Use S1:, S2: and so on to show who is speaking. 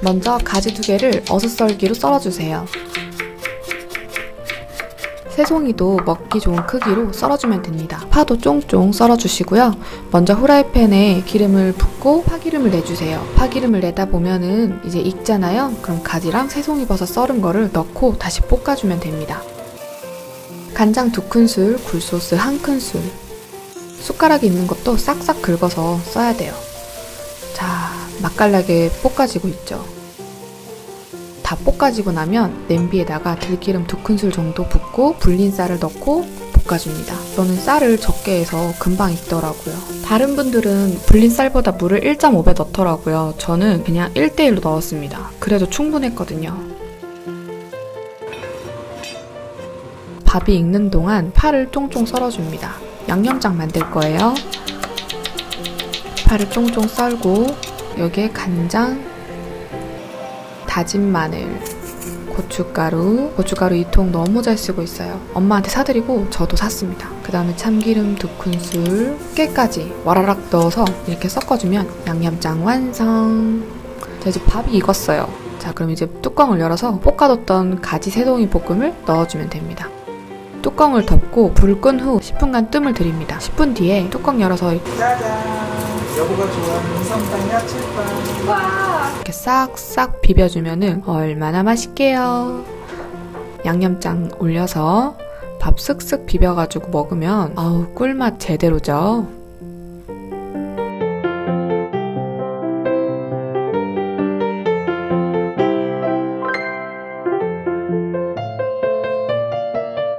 S1: 먼저 가지 2개를 어슷썰기로 썰어주세요. 새송이도 먹기 좋은 크기로 썰어주면 됩니다. 파도 쫑쫑 썰어주시고요. 먼저 후라이팬에 기름을 붓고 파기름을 내주세요. 파기름을 내다 보면은 이제 익잖아요. 그럼 가지랑 새송이버섯 썰은 거를 넣고 다시 볶아주면 됩니다. 간장 2큰술, 굴소스 1큰술. 숟가락이 있는 것도 싹싹 긁어서 써야 돼요. 자, 맛깔나게 볶아지고 있죠. 다 볶아지고 나면 냄비에다가 들기름 2큰술 정도 붓고 불린 쌀을 넣고 볶아줍니다. 저는 쌀을 적게 해서 금방 익더라고요. 다른 분들은 불린 쌀보다 물을 1.5배 넣더라고요. 저는 그냥 1:1로 넣었습니다. 그래도 충분했거든요. 밥이 익는 동안 파를 쫑쫑 썰어줍니다. 양념장 만들 거예요. 파를 쫑쫑 썰고 여기에 간장, 다진 마늘, 고춧가루 2통 너무 잘 쓰고 있어요. 엄마한테 사드리고 저도 샀습니다. 그 다음에 참기름 2큰술, 깨까지 와라락 넣어서 이렇게 섞어주면 양념장 완성! 자, 이제 밥이 익었어요. 자, 그럼 이제 뚜껑을 열어서 볶아뒀던 가지 새송이 볶음을 넣어주면 됩니다. 뚜껑을 덮고 불 끈 후 10분간 뜸을 들입니다. 10분 뒤에 뚜껑 열어서
S2: 짜잔! 여보가 좋아하는 성당 야채빵. 와!
S1: 이렇게 싹싹 비벼주면은 얼마나 맛있게요. 양념장 올려서 밥 쓱쓱 비벼가지고 먹으면 아우 꿀맛 제대로죠.